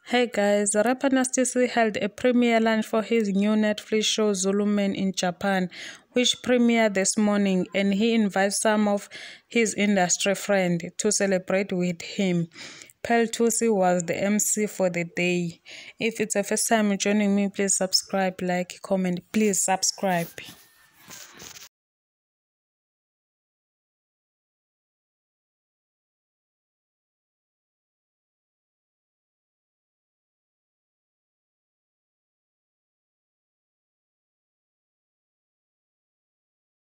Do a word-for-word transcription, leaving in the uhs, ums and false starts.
Hey guys, rapper Nasty C held a premiere launch for his new Netflix show Zulu Man in Japan, which premiered this morning, and he invites some of his industry friends to celebrate with him. Pearl Thusi was the M C for the day. If it's the first time joining me, please subscribe, like, comment, please subscribe.